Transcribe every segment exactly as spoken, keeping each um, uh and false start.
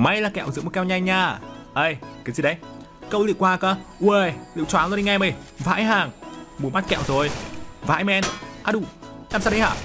May là kẹo giữ một keo nhanh nha. Ê, cái gì đấy? Câu liệu qua cơ. Ui, liệu choáng luôn anh em ơi. Vãi hàng. Muốn bắt kẹo rồi. Vãi men. À đủ. Làm sao đấy hả?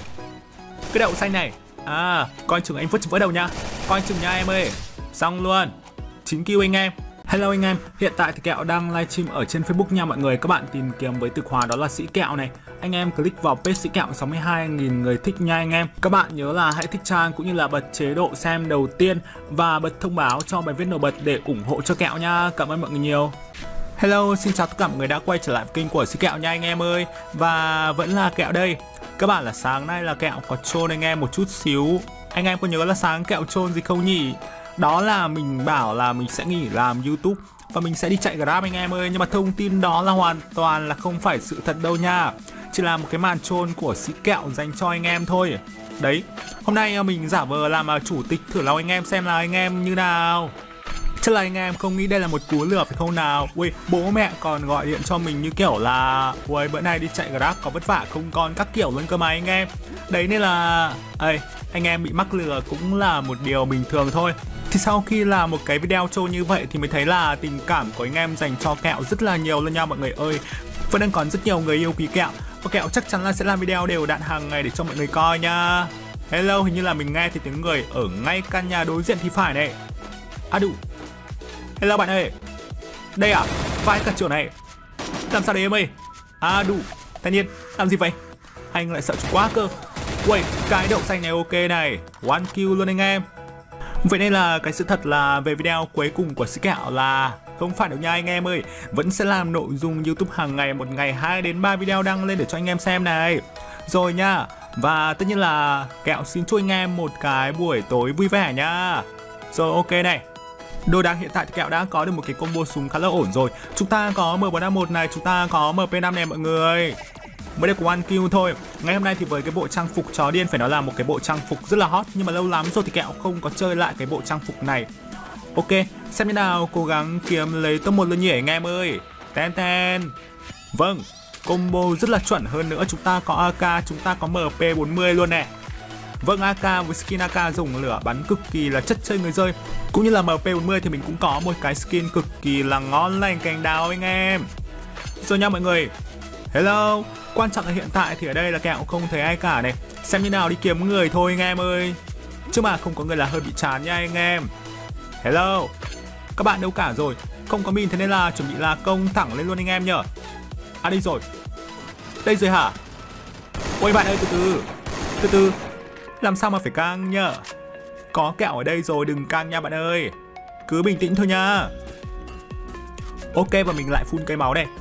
Cái đậu xanh này. À, coi chừng anh vứt vỡ đầu nha. Coi chừng nha em ơi. Xong luôn. chín kill anh em. Hello anh em, hiện tại thì Kẹo đang livestream ở trên Facebook nha mọi người. Các bạn tìm kiếm với từ khóa đó là Sĩ Kẹo này. Anh em click vào page Sĩ Kẹo, sáu mươi hai nghìn người thích nha anh em. Các bạn nhớ là hãy thích trang cũng như là bật chế độ xem đầu tiên và bật thông báo cho bài viết nổi bật để ủng hộ cho Kẹo nha. Cảm ơn mọi người nhiều. Hello, xin chào tất cả mọi người đã quay trở lại kênh của Sĩ Kẹo nha anh em ơi. Và vẫn là Kẹo đây. Các bạn là sáng nay là Kẹo có troll anh em một chút xíu. Anh em có nhớ là sáng Kẹo troll gì không nhỉ? Đó là mình bảo là mình sẽ nghỉ làm YouTube và mình sẽ đi chạy Grab anh em ơi. Nhưng mà thông tin đó là hoàn toàn là không phải sự thật đâu nha. Chỉ là một cái màn troll của Sĩ Kẹo dành cho anh em thôi. Đấy, hôm nay mình giả vờ làm chủ tịch thử lòng anh em xem là anh em như nào. Chắc là anh em không nghĩ đây là một cú lừa phải không nào? Ui, bố mẹ còn gọi điện cho mình như kiểu là ui, bữa nay đi chạy Grab có vất vả không con các kiểu luôn cơ mà anh em. Đấy nên là ê, anh em bị mắc lừa cũng là một điều bình thường thôi. Thì sau khi làm một cái video troll như vậy thì mới thấy là tình cảm của anh em dành cho Kẹo rất là nhiều luôn nha mọi người ơi. Vẫn đang còn rất nhiều người yêu quý Kẹo. Và Kẹo chắc chắn là sẽ làm video đều đặn hàng ngày để cho mọi người coi nha. Hello, hình như là mình nghe thì tiếng người ở ngay căn nhà đối diện thì phải này. À đủ. Hello bạn ơi. Đây à? Vai cả chỗ này. Làm sao đấy em ơi? À đủ. Thanh niên, làm gì vậy? Anh lại sợ chú quá cơ. Ui, cái đậu xanh này ok này. One kill luôn anh em. Vậy nên là cái sự thật là về video cuối cùng của Sĩ Kẹo là không phải đâu nha anh em ơi. Vẫn sẽ làm nội dung YouTube hàng ngày, một ngày hai đến ba video đăng lên để cho anh em xem này. Rồi nha. Và tất nhiên là Kẹo xin chúc anh em một cái buổi tối vui vẻ nha. Rồi ok này. Đồ đạc hiện tại thì Kẹo đã có được một cái combo súng khá là ổn rồi. Chúng ta có M bốn A một này, chúng ta có M P năm này mọi người. Mới đây có one kill thôi. Ngày hôm nay thì với cái bộ trang phục chó điên phải nói là một cái bộ trang phục rất là hot. Nhưng mà lâu lắm rồi thì Kẹo không có chơi lại cái bộ trang phục này. Ok, xem thế nào, cố gắng kiếm lấy top một luôn nhỉ anh em ơi. Ten ten. Vâng, combo rất là chuẩn hơn nữa. Chúng ta có a ca, chúng ta có M P bốn mươi luôn nè. Vâng, a ca với skin a ca dùng lửa bắn cực kỳ là chất chơi người rơi. Cũng như là M P bốn mươi thì mình cũng có một cái skin cực kỳ là ngon lành cành đào anh em. Rồi nha mọi người. Hello, quan trọng là hiện tại thì ở đây là Kẹo không thấy ai cả này. Xem như nào đi kiếm người thôi anh em ơi. Chứ mà không có người là hơi bị chán nha anh em. Hello, các bạn đâu cả rồi? Không có min thế nên là chuẩn bị là công thẳng lên luôn anh em nhở. À đây rồi. Đây rồi hả? Ôi bạn ơi, từ từ. Từ từ. Làm sao mà phải căng nhở? Có Kẹo ở đây rồi, đừng căng nha bạn ơi. Cứ bình tĩnh thôi nha. Ok, và mình lại phun cây máu đây.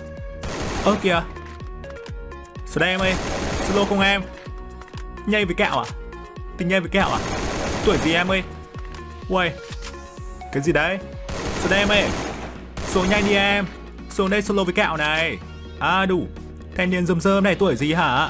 Ơ kìa. Xuống đây em ơi. Solo không em? Nhây với Kẹo à? Tình nhây với Kẹo à? Tuổi gì em ơi? Uầy. Cái gì đấy? Xuống đây em ơi. Xuống nhanh đi em. Xuống đây solo với Kẹo này. À đủ. Thanh niên rơm rơm này tuổi gì hả?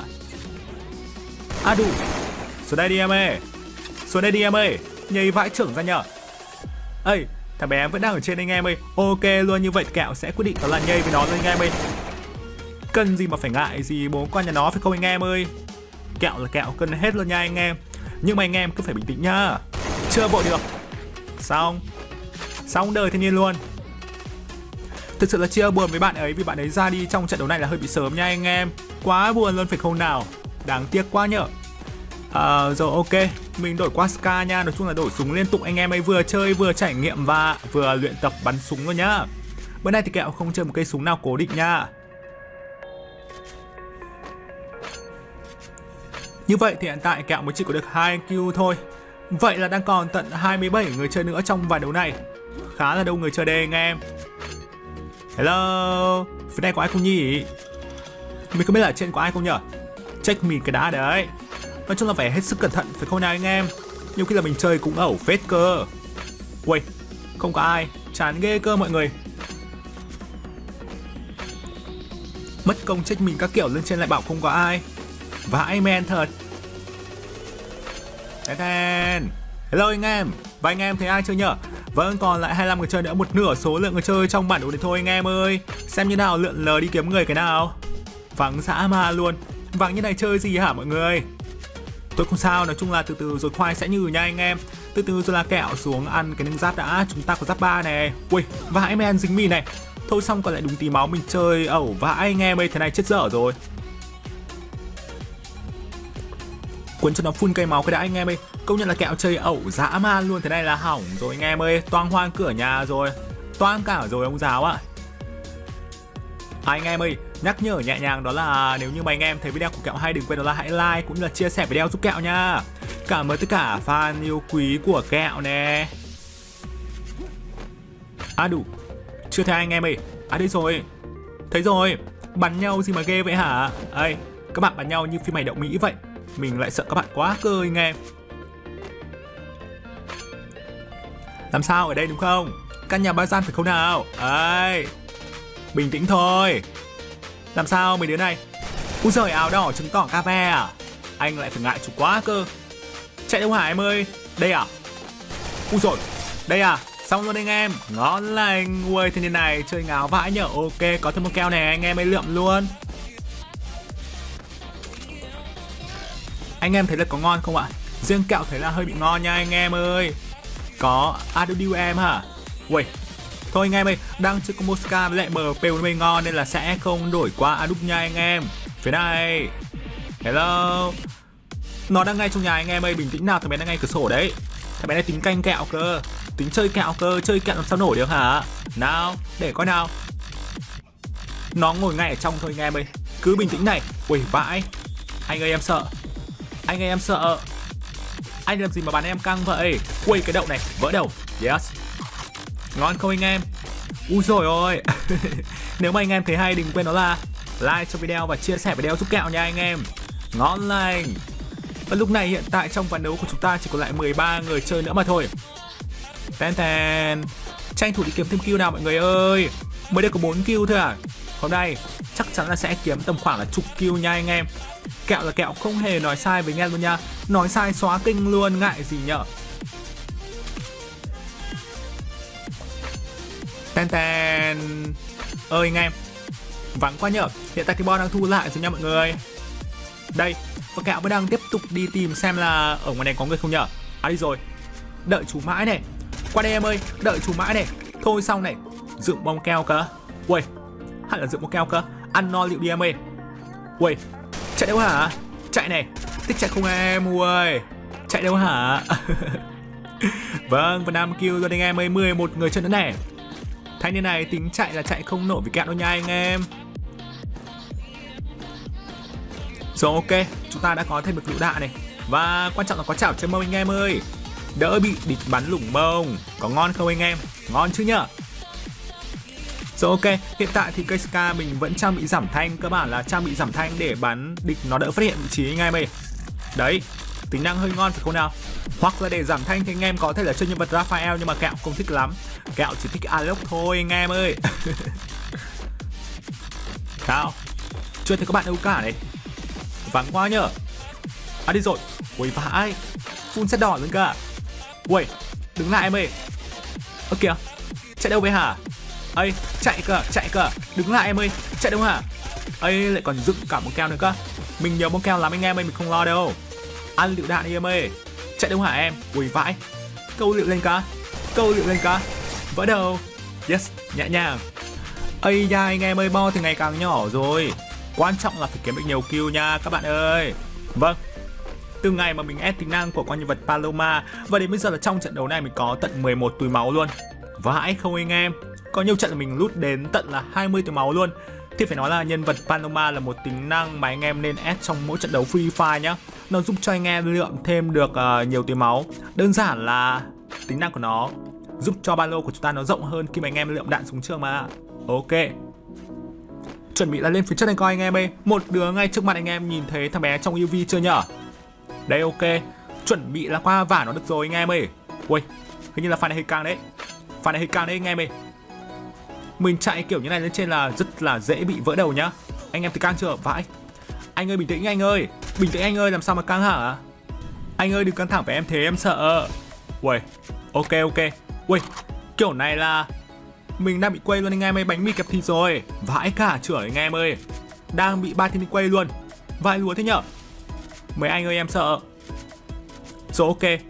À đủ. Xuống đây đi em ơi. Xuống đây đi em ơi. Nhây vãi trưởng ra nhở. Ây, thằng bé vẫn đang ở trên anh em ơi. Ok luôn, như vậy Kẹo sẽ quyết định đó là nhây với nó rồi anh em ơi. Cần gì mà phải ngại gì bố con nhà nó phải không anh em ơi. Kẹo là Kẹo cân hết luôn nha anh em. Nhưng mà anh em cứ phải bình tĩnh nhá. Chưa vội được. Xong. Xong đời thanh niên luôn. Thực sự là chia buồn với bạn ấy vì bạn ấy ra đi trong trận đấu này là hơi bị sớm nha anh em. Quá buồn luôn phải không nào. Đáng tiếc quá nhở. À, rồi ok, mình đổi qua Ska nha. Nói chung là đổi súng liên tục anh em ấy, vừa chơi vừa trải nghiệm và vừa luyện tập bắn súng luôn nhá. Bữa nay thì Kẹo không chơi một cây súng nào cố định nha. Như vậy thì hiện tại Kẹo mới chỉ có được hai kill thôi. Vậy là đang còn tận hai mươi bảy người chơi nữa trong vài đấu này. Khá là đông người chơi đây anh em. Hello, phía này có ai không nhỉ? Mình không biết là ở trên có ai không nhở? Check mình cái đá đấy. Nói chung là phải hết sức cẩn thận phải không nào anh em? Nhiều khi là mình chơi cũng ẩu phết cơ. Ui, không có ai. Chán ghê cơ mọi người. Mất công check mình các kiểu lên trên lại bảo không có ai. Vãi men thật. Ten. Hello anh em. Và anh em thấy ai chơi nhở? Vâng, còn lại hai mươi lăm người chơi nữa, một nửa số lượng người chơi trong bản đồ này thôi anh em ơi. Xem như nào, lượn lờ đi kiếm người cái nào. Vắng dã ma luôn. Vắng như này chơi gì hả mọi người? Tôi không sao, nói chung là từ từ rồi khoai sẽ nhừ nha anh em. Từ từ rồi là kẹo xuống ăn cái nâng giáp đã. Chúng ta có giáp ba này. Ui, vãi men dính mìn này. Thôi xong còn lại đúng tí máu mình chơi ẩu vãi anh em ơi, thế này chết dở rồi. Cuốn cho nó full cây máu cái đã anh em ơi. Công nhận là kẹo chơi ẩu dã man luôn, thế này là hỏng rồi anh em ơi. Toang hoang cửa nhà rồi, toang cả rồi ông giáo ạ. À, anh em ơi, nhắc nhở nhẹ nhàng đó là nếu như mà anh em thấy video của kẹo hay, đừng quên đó là hãy like cũng như là chia sẻ video giúp kẹo nha. Cảm ơn tất cả fan yêu quý của kẹo nè. À đủ, chưa thấy anh em ơi. À đây rồi, thấy rồi. Bắn nhau gì mà ghê vậy hả? Ây, các bạn bắn nhau như phim hành động Mỹ vậy. Mình lại sợ các bạn quá cơ anh em. Làm sao ở đây đúng không? Căn nhà ba gian phải không nào? Ấy, bình tĩnh thôi. Làm sao mấy đứa này? Úi giời, áo đỏ chứng tỏ ca ve à? Anh lại phải ngại chủ quá cơ. Chạy đâu hả em ơi? Đây à? Úi giời, đây à? Xong luôn anh em. Ngon lành. Ui, thế này chơi ngáo vãi nhở. Ok, có thêm một keo này anh em ấy lượm luôn. Anh em thấy là có ngon không ạ? Riêng kẹo thấy là hơi bị ngon nha anh em ơi. Có Adodio em hả? Ui, thôi anh em ơi, đang chưa có Mosca với lại em pê mới ngon nên là sẽ không đổi qua Adobe nha anh em. Phía này. Hello. Nó đang ngay trong nhà anh em ơi, bình tĩnh nào, thằng bé đang ngay cửa sổ đấy. Thằng bé này tính canh kẹo cơ, tính chơi kẹo cơ, chơi kẹo làm sao nổi được hả? Nào, để coi nào. Nó ngồi ngay ở trong thôi anh em ơi, cứ bình tĩnh này. Ui vãi. Anh ơi em sợ. Anh ơi em sợ. Anh làm gì mà bắn em căng vậy? Ui cái đậu này, vỡ đầu. Yes. Ngon không anh em? Ui rồi ôi. Nếu mà anh em thấy hay đừng quên đó là like cho video và chia sẻ video giúp kẹo nha anh em. Ngon lành. Và lúc này hiện tại trong ván đấu của chúng ta chỉ còn lại mười ba người chơi nữa mà thôi. Ten ten. Tranh thủ đi kiếm thêm kill nào mọi người ơi. Mới đây có bốn kill thôi à. Hôm nay chắc chắn là sẽ kiếm tầm khoảng là chục kill nha anh em. Kẹo là kẹo không hề nói sai với anh em luôn nha. Nói sai xóa kinh luôn, ngại gì nhở. Ten ten. Ơi anh em, vắng quá nhở. Hiện tại thì Bon đang thu lại rồi nha mọi người. Đây, và kẹo vẫn đang tiếp tục đi tìm xem là ở ngoài này có người không nhở. À đi rồi. Đợi chú mãi này. Qua đây em ơi, đợi chú mãi này. Thôi xong này, dựng bông keo cơ. Ui, hẳn là dựng bông keo cơ. Ăn no liệu đi em ơi. Ui, chạy đâu hả? Chạy này, thích chạy không em? Ui, chạy đâu hả? Vâng, và năm kill rồi anh em ơi, mười một người chơi nữa này. Thanh niên này tính chạy là chạy không nổi với kẹo đâu nha anh em. Rồi ok, chúng ta đã có thêm được lựu đạn này. Và quan trọng là có chảo trên mông anh em ơi. Đỡ bị địch bắn lủng mông. Có ngon không anh em? Ngon chứ nhở? Rồi ok, hiện tại thì cây Ska mình vẫn trang bị giảm thanh. Cơ bản là trang bị giảm thanh để bắn địch nó đỡ phát hiện vị trí anh em ơi. Đấy, tính năng hơi ngon phải không nào? Hoặc là để giảm thanh thì anh em có thể là chơi nhân vật Raphael, nhưng mà kẹo không thích lắm. Kẹo chỉ thích Alok thôi anh em ơi. Sao? Chưa thấy có bạn đâu cả này. Vắng quá nhở. À đi rồi. Ui vãi, full set đỏ luôn cả. Ui, đứng lại em ơi. Ơ kìa, chạy đâu vậy hả? Ây, chạy cơ, chạy cơ. Đứng lại em ơi, chạy đâu hả? Ây, lại còn dựng cả một keo nữa cơ. Mình nhớ một keo lắm anh em ơi, mình không lo đâu. Ăn lựu đạn đi em ơi. Chạy đâu hả em? Ui vãi. Câu lựu lên cá. Câu lựu lên cá. Vỡ đầu. Yes, nhẹ nhàng. Ây da anh em ơi, bo thì ngày càng nhỏ rồi. Quan trọng là phải kiếm được nhiều kill nha các bạn ơi. Vâng, từ ngày mà mình ép tính năng của con nhân vật Paloma, và đến bây giờ là trong trận đấu này mình có tận mười một túi máu luôn. Vãi không anh em. Có nhiều trận là mình lút đến tận là hai mươi túi máu luôn. Thì phải nói là nhân vật Paloma là một tính năng mà anh em nên ép trong mỗi trận đấu Free Fire nhá. Nó giúp cho anh em lượm thêm được uh, nhiều túi máu. Đơn giản là tính năng của nó giúp cho ba lô của chúng ta nó rộng hơn khi mà anh em lượm đạn súng trường mà. Ok, chuẩn bị là lên phía trước này coi anh em ơi. Một đứa ngay trước mặt anh em nhìn thấy thằng bé trong u vê chưa nhở? Đây ok, chuẩn bị là qua vả nó được rồi anh em ơi. Ui, hình như là pha này hơi càng đấy. Pha này hơi càng đấy anh em ơi. Mình chạy kiểu như này lên trên là rất là dễ bị vỡ đầu nhá. Anh em thấy căng chưa? Vãi. Anh ơi bình tĩnh anh ơi. Bình tĩnh anh ơi, làm sao mà căng hả? Anh ơi đừng căng thẳng với em thế, em sợ. Ui, ok ok. Ui, kiểu này là mình đang bị quay luôn anh em ơi, bánh mì kẹp thịt rồi. Vãi cả chửa anh em ơi. Đang bị ba thiên quay luôn. Vãi lúa thế nhở? Mấy anh ơi em sợ. Rồi ok,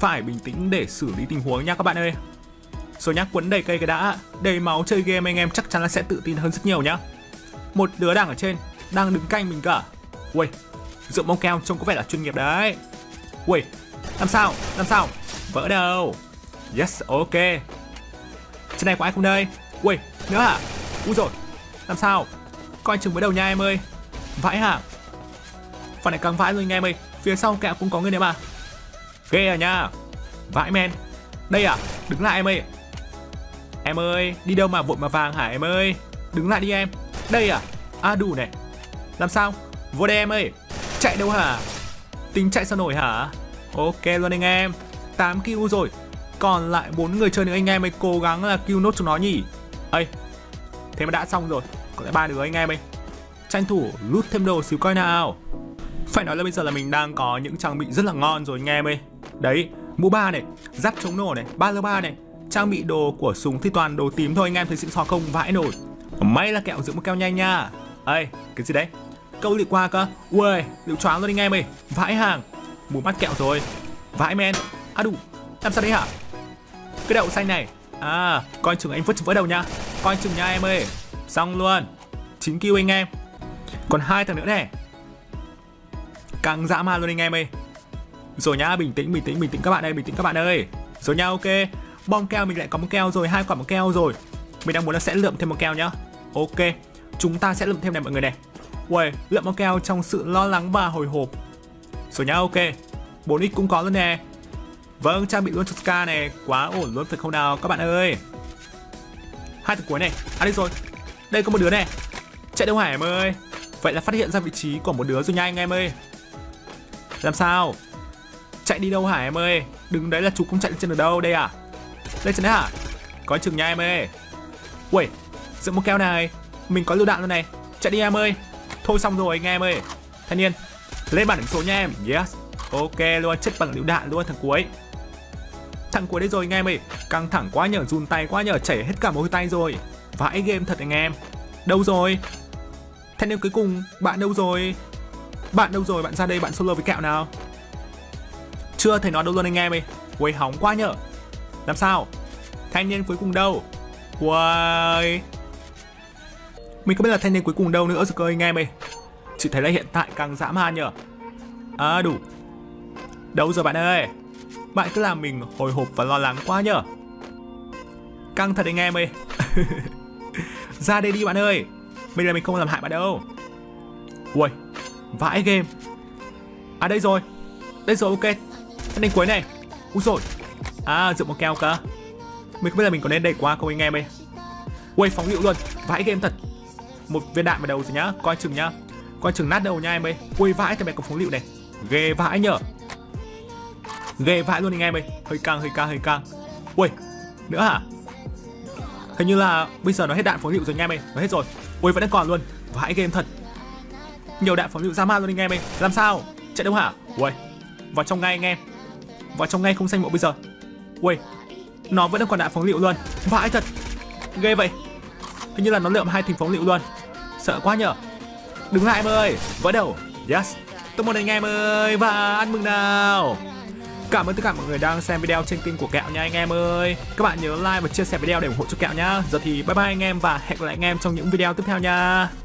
phải bình tĩnh để xử lý tình huống nha các bạn ơi. Rồi nhá, quấn đầy cây cái đã. Đầy máu chơi game anh em chắc chắn là sẽ tự tin hơn rất nhiều nhá. Một đứa đang ở trên, đang đứng canh mình cả. Ui, rượu bông keo trông có vẻ là chuyên nghiệp đấy. Ui, làm sao, làm sao, vỡ đâu. Yes, ok. Trên này có ai không đây? Ui, nữa hả? Úi rồi, làm sao? Coi chừng với đầu nha em ơi. Vãi hả? Phần này càng vãi rồi anh em ơi. Phía sau kẹo cũng có người đấy mà. Ghê à nha. Vãi men. Đây à? Đứng lại em ơi. Em ơi, đi đâu mà vội mà vàng hả em ơi? Đứng lại đi em. Đây à? À đủ này. Làm sao? Vô đây em ơi. Chạy đâu hả? Tính chạy sao nổi hả? Ok luôn anh em. tám kill rồi. Còn lại bốn người chơi nữa anh em ơi. Cố gắng là kill nốt chúng nó nhỉ. Ây, thế mà đã xong rồi. Còn lại ba đứa anh em ơi. Tranh thủ loot thêm đồ xíu coi nào. Phải nói là bây giờ là mình đang có những trang bị rất là ngon rồi anh em ơi. Đấy, mũ ba này, giáp chống nổ này, ba lơ ba này. Trang bị đồ của súng thì toàn đồ tím thôi anh em, thấy xịn sò không vãi nổi. May là kẹo giữ một keo nhanh nha. Ây, cái gì đấy? Câu liệu qua cơ. Ui, liệu choáng luôn anh em ơi. Vãi hàng. Mù mắt kẹo rồi. Vãi men. À đủ, làm sao đấy hả? Cái đậu xanh này. À, coi chừng anh vứt vỡ đầu nha. Coi chừng nha em ơi. Xong luôn. chín kill anh em. Còn hai thằng nữa này. Căng dã man luôn anh em ơi. Rồi nhá, bình tĩnh, bình tĩnh, bình tĩnh các bạn ơi, bình tĩnh các bạn ơi. Rồi nha, ok. Bom keo mình lại có một keo rồi, hai quả một keo rồi. Mình đang muốn là sẽ lượm thêm một keo nhá. Ok, chúng ta sẽ lượm thêm này mọi người này. Ui, lượm một keo trong sự lo lắng và hồi hộp. Rồi nhá, ok. bốn x cũng có luôn nè. Vâng, trang bị luôn cho Ska này. Quá ổn luôn phải không nào các bạn ơi. Hai thằng cuối này. À đây rồi. Đây có một đứa này. Chạy đâu hả em ơi? Vậy là phát hiện ra vị trí của một đứa rồi nha anh em ơi. Làm sao? Chạy đi đâu hả em ơi? Đứng đấy là chú không chạy lên trên được đâu. Đây à? Lên trên đấy hả? Có chừng nha em ơi. Ui, giữ một keo này. Mình có lựu đạn luôn này. Chạy đi em ơi. Thôi xong rồi anh em ơi. Thanh niên, lên bảng điểm số nha em. Yes. Ok luôn, chết bằng lựu đạn luôn thằng cuối. Thằng cuối đấy rồi anh em ơi. Căng thẳng quá nhở, run tay quá nhở, chảy hết cả mồ hôi tay rồi. Vãi game thật anh em. Đâu rồi? Thanh niên cuối cùng, bạn đâu rồi? Bạn đâu rồi? Bạn ra đây bạn solo với kẹo nào. Chưa thấy nó đâu luôn anh em ơi. Ui hóng quá nhở. Làm sao? Thanh niên cuối cùng đâu? Ui, mình không biết là thanh niên cuối cùng đâu nữa rồi cơ anh em ơi. Chỉ thấy là hiện tại càng dã man nhở. À đủ. Đâu rồi bạn ơi? Bạn cứ làm mình hồi hộp và lo lắng quá nhở. Căng thật anh em ơi. Ra đây đi bạn ơi. Bây giờ mình không làm hại bạn đâu. Ui, vãi game. À đây rồi. Đây rồi, ok. Thanh niên cuối này. Úi rồi. À, dựng một keo cơ. Mình không biết là mình có nên đẩy qua không anh em ơi. Ui, phóng lựu luôn. Vãi game thật. Một viên đạn vào đầu rồi nhá. Coi chừng nhá. Coi chừng nát đầu nha em ơi. Ui vãi, thằng mẹ có phóng lựu này. Ghê vãi nhở. Ghê vãi luôn anh em ơi. Hơi căng, hơi căng, hơi căng. Ui, nữa hả? Hình như là bây giờ nó hết đạn phóng lựu rồi anh em ơi. Nó hết rồi. Ui vẫn đang còn luôn. Vãi game thật. Nhiều đạn phóng lựu ra man luôn anh em ơi. Làm sao? Chạy đâu hả? Ui, vào trong ngay anh em. Vào trong ngay không xanh bộ bây giờ. Ui, nó vẫn đang còn đạn phóng lựu luôn. Vãi thật. Ghê vậy. Hình như là nó lượm hai thình phóng lựu luôn. Sợ quá nhở. Đứng lại em ơi. Vỡ đầu. Yes. Tôi muốn anh em ơi. Và ăn mừng nào. Cảm ơn tất cả mọi người đang xem video trên kênh của Kẹo nha anh em ơi. Các bạn nhớ like và chia sẻ video để ủng hộ cho Kẹo nhá. Giờ thì bye bye anh em và hẹn gặp lại anh em trong những video tiếp theo nha.